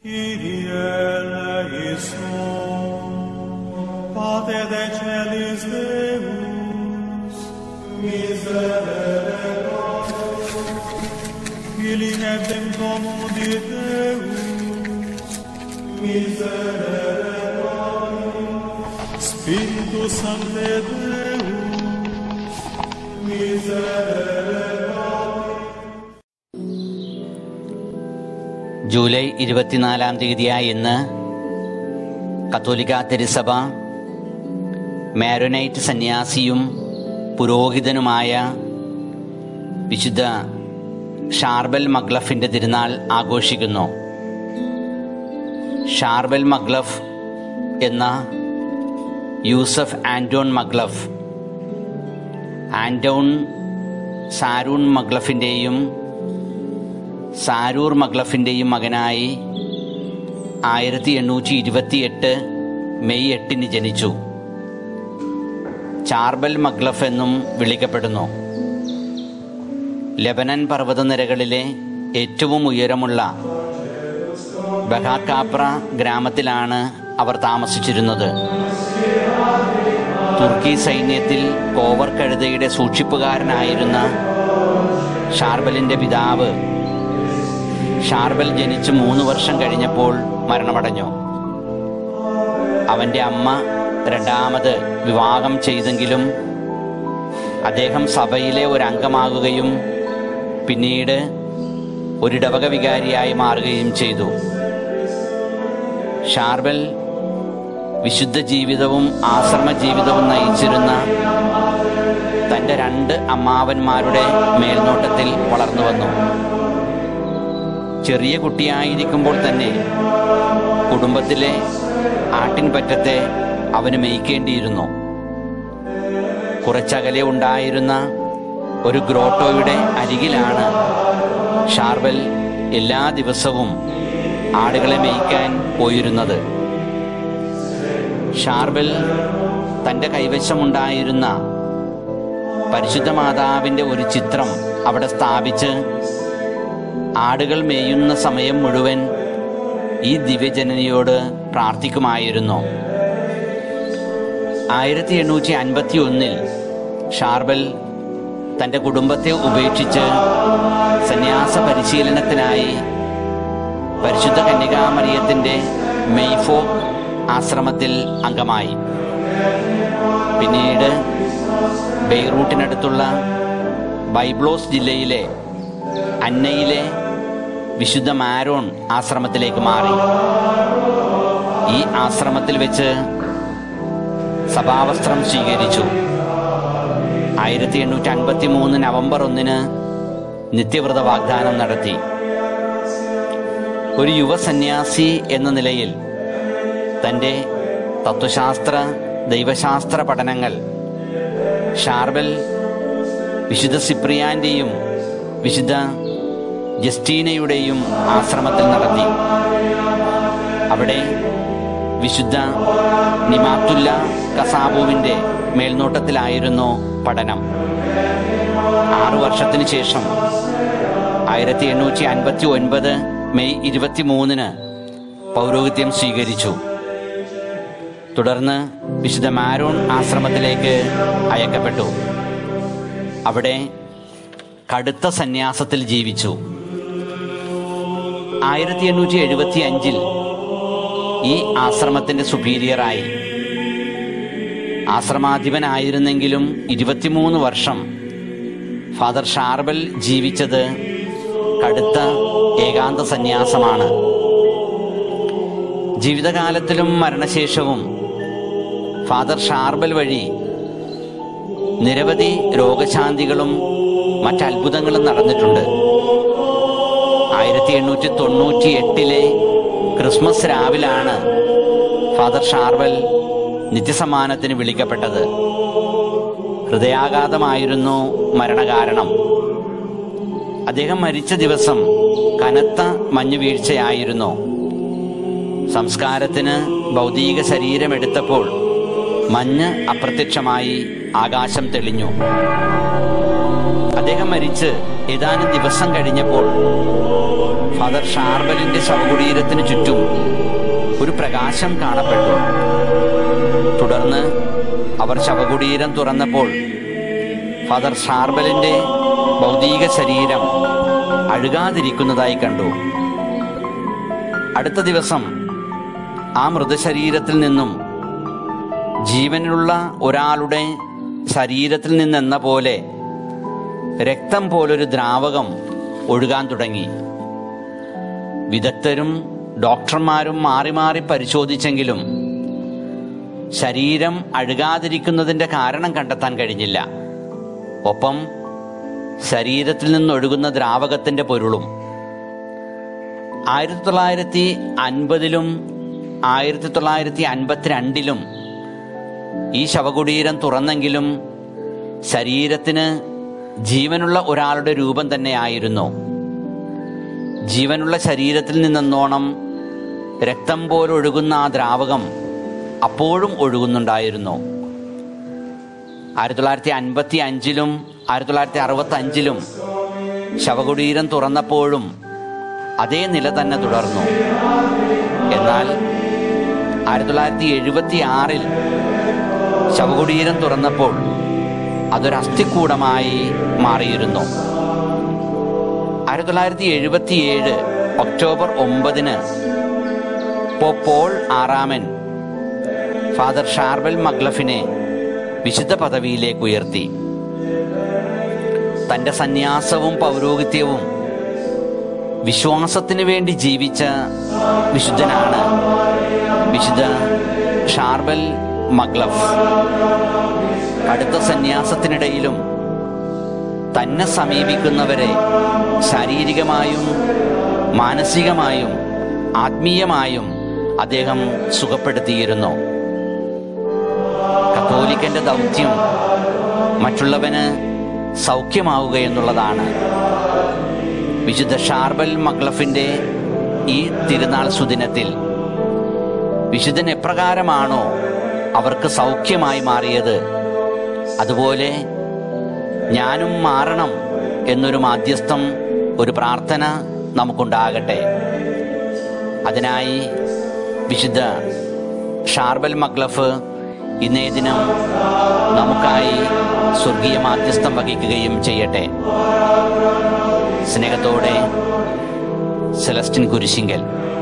Pater de celis Deus, miserere nobis, Filii nebem comudi Deus, miserere nobis, Spiritus Sancte Deus, miserere nobis. July 24-ാം തീയതിയായ ഇന്ന് കത്തോലിക്ക തിരുസഭ മാരോനൈറ്റ് സന്യാസിയും പുരോഹിതനുമായ വിശുദ്ധ ഷാർബൽ മഗ്ലഫിൻ്റെ തിരുനാൾ ആഘോഷിക്കുന്നു. ഷാർബൽ മഗ്ലഫ് എന്ന Youssef Antoun Makhlouf Antoun Zaroun മഗ്ലഫിൻ്റെയും സാരൂർ മഗ്ലഫിൻ്റെയും മകനായി 1828 മെയ് 8 ജനിച്ചു. ചാർബൽ മഗ്ലഫ് എന്നും വിളിക്കപ്പെടുന്നു. ലെബനൻ പർവ്വതനിരകളിലെ ഏറ്റവും ഉയരമുള്ള ബഹാക്കാപ്ര ഗ്രാമത്തിലാണ് അവർ താമസിച്ചിരുന്നത്. തുർക്കി സൈന്യത്തിൽ കോവർ കഴുതയുടെ സൂക്ഷിപ്പുകാരനായിരുന്ന ഷാർബലിൻ്റെ പിതാവ് ഷാർബൽ ജനിച്ച് 3 വർഷം കഴിഞ്ഞപ്പോൾ മരണമടഞ്ഞു. അവൻ്റെ അമ്മ രണ്ടാമത് വിവാഹം ചെയ്തെങ്കിലും അദ്ദേഹം സഭയിലെ ഒരംഗമാകുകയും പിന്നീട് ഒരിടവക വികാരിയായി മാറുകയും ചെയ്തു. ഷാർബൽ വിശുദ്ധ ജീവിതവും ആശ്രമ ജീവിതവും നയിച്ചിരുന്ന തൻ്റെ 2 അമ്മാവന്മാരുടെ മേൽനോട്ടത്തിൽ വളർന്നു വന്നു. ചെറിയ കുട്ടിയായിരിക്കുമ്പോൾ തന്നെ കുടുംബത്തിലെ ആട്ടിൻപറ്റത്തെ അവന് മേയ്ക്കേണ്ടിയിരുന്നു. കുറച്ചകലെ ഉണ്ടായിരുന്ന ഒരു ഗ്രോട്ടോയുടെ അരികിലാണ് ഷാർബൽ എല്ലാ ദിവസവും ആടുകളെ മേയ്ക്കാൻ പോയിരുന്നത്. ഷാർബൽ തൻ്റെ കൈവശമുണ്ടായിരുന്ന പരിശുദ്ധ മാതാവിൻ്റെ ഒരു ചിത്രം അവിടെ സ്ഥാപിച്ച് ആടുകൾ മേയുന്ന സമയം മുഴുവൻ ഈ ദിവ്യജനനിയോട് പ്രാർത്ഥിക്കുമായിരുന്നു. 1851 ഷാർബൽ തൻ്റെ കുടുംബത്തെ ഉപേക്ഷിച്ച് സന്യാസ പരിശീലനത്തിനായി പരിശുദ്ധ കന്യകാമറിയത്തിൻ്റെ മെയ്ഫോ ആശ്രമത്തിൽ അംഗമായി. പിന്നീട് ബെയ്റൂട്ടിനടുത്തുള്ള ബൈബ്ലോസ് ജില്ലയിലെ അന്നയിലെ വിശുദ്ധ മാരോൺ ആശ്രമത്തിലേക്ക് മാറി. ഈ ആശ്രമത്തിൽ വെച്ച് സഭാവസ്ത്രം സ്വീകരിച്ചു. 1853 നവംബർ 1 നിത്യവ്രത വാഗ്ദാനം നടത്തി. ഒരു യുവസന്യാസി എന്ന നിലയിൽ തൻ്റെ തത്വശാസ്ത്ര ദൈവശാസ്ത്ര പഠനങ്ങൾ ഷാർബൽ വിശുദ്ധ സിപ്രിയാൻ്റെയും വിശുദ്ധ ജസ്റ്റീനയുടെയും ആശ്രമത്തിൽ നടത്തി. അവിടെ വിശുദ്ധ നിമാത്തുല്ല കസാബുവിൻ്റെ മേൽനോട്ടത്തിലായിരുന്നു പഠനം. 6 വർഷത്തിനു ശേഷം 1859 മെയ് 23 പൗരോഹിത്യം സ്വീകരിച്ചു. തുടർന്ന് വിശുദ്ധ മാരോൺ ആശ്രമത്തിലേക്ക് അയക്കപ്പെട്ടു. അവിടെ കടുത്ത സന്യാസത്തിൽ ജീവിച്ചു. 1875 ഈ ആശ്രമത്തിൻ്റെ സുപ്പീരിയറായി. ആശ്രമാധിപനായിരുന്നെങ്കിലും 23 വർഷം ഫാദർ ഷാർബൽ ജീവിച്ചത് കടുത്ത ഏകാന്ത സന്യാസമാണ്. ജീവിതകാലത്തിലും മരണശേഷവും ഫാദർ ഷാർബൽ വഴി നിരവധി രോഗശാന്തികളും മറ്റത്ഭുതങ്ങളും നടന്നിട്ടുണ്ട്. 1898 ക്രിസ്മസ് രാവിലാണ് ഫാദർ ഷാർബൽ നിത്യസമ്മാനത്തിന് വിളിക്കപ്പെട്ടത്. ഹൃദയാഘാതമായിരുന്നു മരണകാരണം. അദ്ദേഹം മരിച്ച ദിവസം കനത്ത മഞ്ഞുവീഴ്ചയായിരുന്നു. സംസ്കാരത്തിന് ഭൗതിക ശരീരമെടുത്തപ്പോൾ മഞ്ഞ് അപ്രത്യക്ഷമായി ആകാശം തെളിഞ്ഞു. അദ്ദേഹം മരിച്ച് ഏതാനും ദിവസം കഴിഞ്ഞപ്പോൾ ഫാദർ ഷാർബലിന്റെ ശവകുടീരത്തിന് ചുറ്റും ഒരു പ്രകാശം കാണപ്പെട്ടു. തുടർന്ന് അവർ ശവകുടീരം തുറന്നപ്പോൾ ഫാദർ ഷാർബലിന്റെ ഭൗതിക ശരീരം അഴുകാതിരിക്കുന്നതായി കണ്ടു. അടുത്ത ദിവസം ആ മൃതശരീരത്തിൽ നിന്നും ജീവനുള്ള ഒരാളുടെ ശരീരത്തിൽ നിന്നെന്ന പോലെ രക്തം പോലൊരു ദ്രാവകം ഒഴുകാൻ തുടങ്ങി. വിദഗ്ധരും ഡോക്ടർമാരും മാറി മാറി പരിശോധിച്ചെങ്കിലും ശരീരം അഴുകാതിരിക്കുന്നതിൻ്റെ കാരണം കണ്ടെത്താൻ കഴിഞ്ഞില്ല. ഒപ്പം ശരീരത്തിൽ നിന്നൊഴുകുന്ന ദ്രാവകത്തിൻ്റെ പൊരുളും. 1950-ലും 1952-ലും ഈ ശവകുടീരം തുറന്നെങ്കിലും ശരീരത്തിന് ജീവനുള്ള ഒരാളുടെ രൂപം തന്നെയായിരുന്നു. ജീവനുള്ള ശരീരത്തിൽ നിന്നെന്നോണം രക്തം പോലൊഴുകുന്ന ആ ദ്രാവകം അപ്പോഴും ഒഴുകുന്നുണ്ടായിരുന്നു. 1955-ലും 1965-ലും ശവകുടീരം തുറന്നപ്പോഴും അതേ നില തന്നെ തുടർന്നു. എന്നാൽ 1976-ൽ ശവകുടീരം തുറന്നപ്പോൾ അതൊരു അസ്ഥിക്കൂടമായി മാറിയിരുന്നു. 1977 ഒക്ടോബർ 9-ന് പോൾ ആറാമൻ ഫാദർ ഷാർബൽ മഗ്ലഫിനെ വിശുദ്ധ പദവിയിലേക്ക് ഉയർത്തി. തൻ്റെ സന്യാസവും പൗരോഹിത്യവും വിശ്വാസത്തിന് വേണ്ടി ജീവിച്ച വിശുദ്ധനാണ് വിശുദ്ധ ഷാർബൽ മഗ്ലഫ്. അടുത്ത സന്യാസത്തിനിടയിലും തന്നെ സമീപിക്കുന്നവരെ ശാരീരികമായും മാനസികമായും ആത്മീയമായും അദ്ദേഹം സുഖപ്പെടുത്തിയിരുന്നു. കത്തോലിക്കന്റെ ദൗത്യം മറ്റുള്ളവന് സൗഖ്യമാവുക എന്നുള്ളതാണ്. വിശുദ്ധ ഷാർബൽ മഗ്ലഫിന്റെ ഈ തിരുനാൾ സുദിനത്തിൽ വിശുദ്ധൻ എപ്രകാരമാണോ അവർക്ക് സൗഖ്യമായി മാറിയത്, അതുപോലെ ഞാനും മാറണം എന്നൊരു മാധ്യസ്ഥം, ഒരു പ്രാർത്ഥന നമുക്കുണ്ടാകട്ടെ. അതിനായി വിശുദ്ധ ഷാർബൽ മഗ്ലഫ് ഇന്നേ ദിനം നമുക്കായി സ്വർഗീയ മാധ്യസ്ഥം വഹിക്കുകയും ചെയ്യട്ടെ. സ്നേഹത്തോടെ സെലസ്റ്റിൻ കുരിശിങ്കൽ.